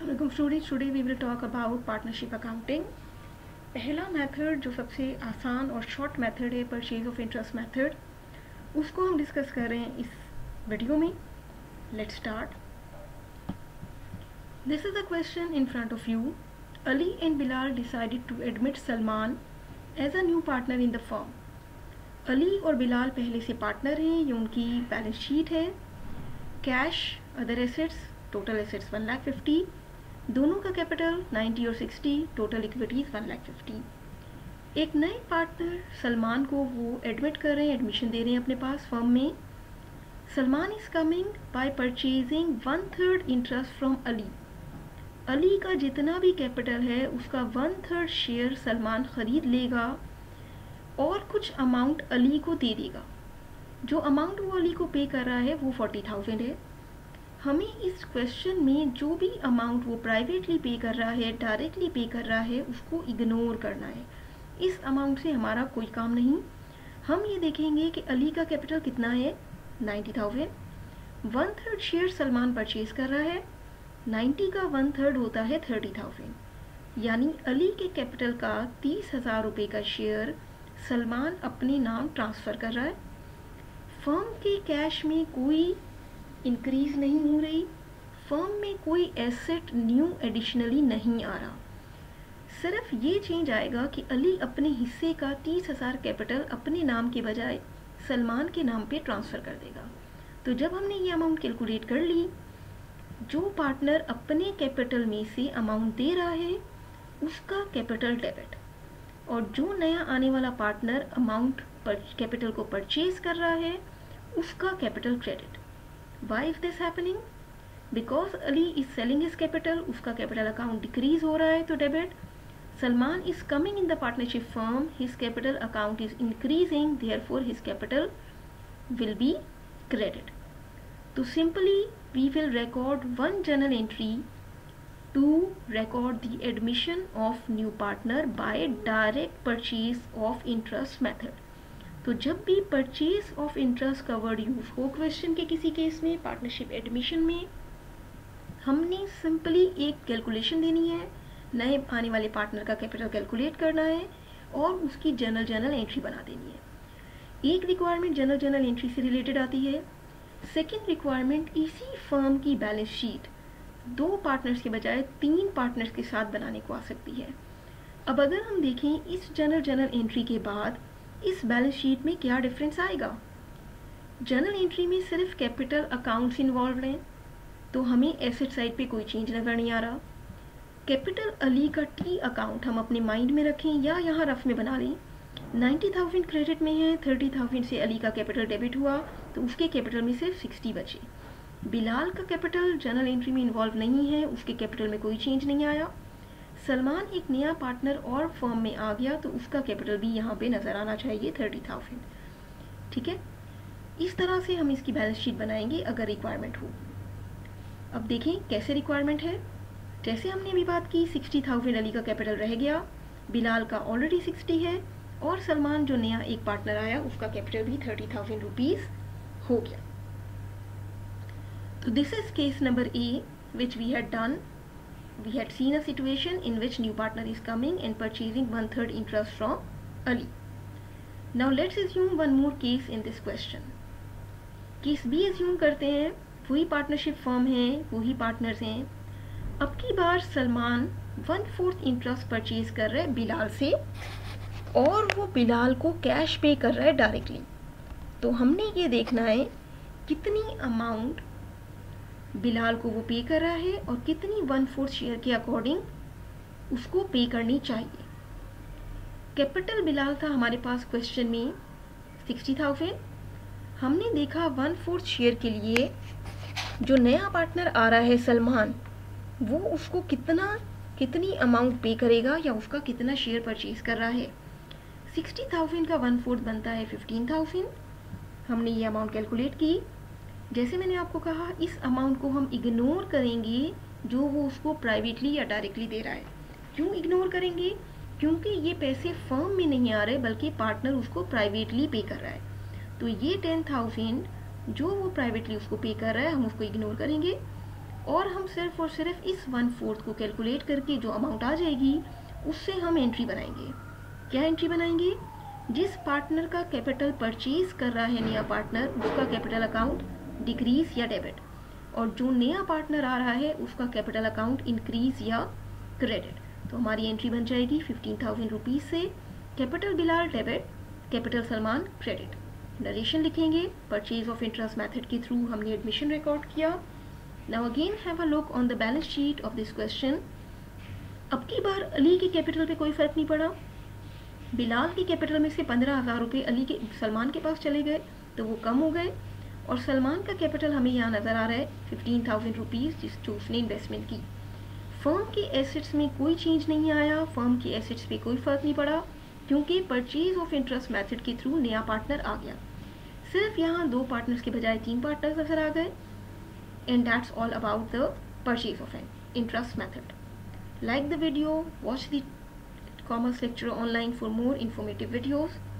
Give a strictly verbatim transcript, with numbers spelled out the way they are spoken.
Assalamualaikum students, today we will talk about partnership accounting. पहला method जो सबसे आसान और शॉर्ट मेथड है परचेज ऑफ इंटरेस्ट मेथड, उसको हम डिस्कस कर रहे हैं इस वीडियो में. Let's start. This is a question in front of you. Ali and Bilal decided to admit Salman as a new partner in the firm. Ali और बिलाल पहले से पार्टनर हैं, ये उनकी बैलेंस शीट है. Cash, other assets, total assets one lakh fifty, दोनों का capital ninety और sixty, total equities one lakh fifty. एक नए पार्टनर सलमान को वो एडमिट कर रहे हैं, एडमिशन दे रहे हैं अपने पास फर्म में. Salman is coming by purchasing one third interest from Ali. Ali का जितना भी कैपिटल है उसका वन थर्ड शेयर सलमान खरीद लेगा और कुछ अमाउंट अली को दे देगा. जो अमाउंट वो अली को पे कर रहा है वो फोर्टी थाउजेंड है. हमें इस क्वेश्चन में जो भी अमाउंट वो प्राइवेटली पे कर रहा है, डायरेक्टली पे कर रहा है, उसको इग्नोर करना है. इस अमाउंट से हमारा कोई काम नहीं. हम ये देखेंगे कि अली का कैपिटल कितना है, ninety thousand. One third share Salman purchase कर रहा है, नाइन्टी का वन थर्ड होता है थर्टी थाउजेंड. यानी अली के कैपिटल का तीस हज़ार रुपये का शेयर सलमान अपने नाम ट्रांसफ़र कर रहा है. फर्म के कैश में कोई इंक्रीज नहीं हो रही, फर्म में कोई एसेट न्यू एडिशनली नहीं आ रहा. सिर्फ ये चेंज आएगा कि अली अपने हिस्से का तीस हज़ार कैपिटल अपने नाम के बजाय सलमान के नाम पे ट्रांसफ़र कर देगा. तो जब हमने ये अमाउंट कैलकुलेट कर ली, जो पार्टनर अपने कैपिटल में से अमाउंट दे रहा है उसका कैपिटल डेबिट, और जो नया आने वाला पार्टनर अमाउंट पर कैपिटल को परचेज कर रहा है उसका capital credit. Why is this happening? Because Ali is selling his capital, उसका कैपिटल अकाउंट डिक्रीज हो रहा है तो debit. Salman is coming in the partnership firm, his capital account is increasing, therefore his capital will be credit. तो simply we will record one journal entry to record the admission of new partner by direct purchase of interest method. तो जब भी purchase of interest का word use हो question के किसी case में, partnership admission में, हमने सिंपली एक कैलकुलेशन देनी है, नए आने वाले पार्टनर का कैपिटल कैलकुलेट करना है और उसकी जनरल जर्नल एंट्री बना देनी है. एक रिक्वायरमेंट जनरल जर्नल एंट्री से रिलेटेड आती है. सेकेंड रिक्वायरमेंट इसी फर्म की बैलेंस शीट दो पार्टनर्स के बजाय तीन पार्टनर्स के साथ बनाने को आ सकती है. अब अगर हम देखें इस जनरल जर्नल एंट्री के बाद इस बैलेंस शीट में क्या डिफरेंस आएगा. जनरल एंट्री में सिर्फ कैपिटल अकाउंट्स इन्वॉल्व हैं तो हमें एसेट साइड पे कोई चेंज नज़र नहीं आ रहा. कैपिटल अली का टी अकाउंट हम अपने माइंड में रखें या यहाँ रफ में बना लें. नाइन्टी थाउजेंड क्रेडिट में है, थर्टी थाउजेंड से अली का कैपिटल डेबिट हुआ तो उसके कैपिटल में सिर्फ सिक्सटी बचे. बिलाल का कैपिटल जनरल एंट्री में इन्वॉल्व नहीं है, उसके कैपिटल में कोई चेंज नहीं आया. सलमान एक नया पार्टनर और फर्म में आ गया तो उसका कैपिटल भी यहाँ पे नज़र आना चाहिए थर्टी थाउजेंड. ठीक है, इस तरह से हम इसकी बैलेंस शीट बनाएंगे अगर रिक्वायरमेंट हो. अब देखें कैसे रिक्वायरमेंट है. जैसे हमने अभी बात की, सिक्सटी थाउजेंड अली का कैपिटल रह गया, बिलाल का ऑलरेडी सिक्सटी है और सलमान जो नया एक पार्टनर आया उसका कैपिटल भी थर्टी थाउजेंड रुपीज़ हो गया. तो this is case number A which we had done. We had seen a situation in which new partner is coming and purchasing one third interest from Ali. Now let's assume one more case in this question. Case B assume करते हैं, वही partnership firm है, वही partners हैं. अब की बार Salman one fourth interest purchase कर रहा है बिलाल से और वो बिलाल को कैश पे कर रहा है डायरेक्टली. तो हमने ये देखना है कितनी अमाउंट बिलाल को वो पे कर रहा है और कितनी वन फोर्थ शेयर के अकॉर्डिंग उसको पे करनी चाहिए. कैपिटल बिलाल था हमारे पास क्वेश्चन में सिक्सटी थाउजेंड. हमने देखा वन फोर्थ शेयर के लिए जो नया पार्टनर आ रहा है सलमान, वो उसको कितना कितनी अमाउंट पे करेगा या उसका कितना शेयर परचेज कर रहा है. सिक्सटी थाउजेंड का वन फोर्थ बनता है फिफ्टीन थाउजेंड. हमने ये अमाउंट कैलकुलेट की. जैसे मैंने आपको कहा, इस अमाउंट को हम इग्नोर करेंगे जो वो उसको प्राइवेटली या डायरेक्टली दे रहा है. क्यों इग्नोर करेंगे? क्योंकि ये पैसे फर्म में नहीं आ रहे बल्कि पार्टनर उसको प्राइवेटली पे कर रहा है. तो ये टेन थाउजेंड जो वो प्राइवेटली उसको पे कर रहा है हम उसको इग्नोर करेंगे. और हम सिर्फ और सिर्फ इस वन फोर्थ को कैलकुलेट करके जो अमाउंट आ जाएगी उससे हम एंट्री बनाएंगे। क्या एंट्री बनाएंगे? जिस पार्टनर का कैपिटल परचेज कर रहा है नया पार्टनर, उसका कैपिटल अकाउंट डिक्रीज या डेबिट, और जो नया पार्टनर आ रहा है उसका कैपिटल अकाउंट इंक्रीज या क्रेडिट। तो हमारी एंट्री बन जाएगी फिफ्टीन थाउजेंड रुपीज़ से capital Bilal debit, capital Salman credit. Narration लिखेंगे, परचेज ऑफ इंटरेस्ट मेथड के थ्रू हमने एडमिशन रिकॉर्ड किया। Now again have a look on the balance sheet of this question. अब की बार अली के कैपिटल पे कोई फर्क नहीं पड़ा। बिलाल के कैपिटल में से पंद्रह हज़ार रुपये अली के सलमान के पास चले गए तो वो कम हो गए, और सलमान का कैपिटल हमें यहाँ नज़र आ रहा है फिफ्टीन थाउजेंड रुपीज़ जिस जो उसने इन्वेस्टमेंट की। फर्म की एसेट्स में कोई चेंज नहीं आया, फर्म की एसेट्स पे कोई फ़र्क नहीं पड़ा क्योंकि परचेज ऑफ इंटरेस्ट मेथड के थ्रू नया पार्टनर आ गया। सिर्फ यहाँ दो पार्टनर्स के बजाय तीन पार्टनर्स नजर आ गए। And that's all about the purchase of an interest method. Like the video, watch the commerce lecture online for more informative videos.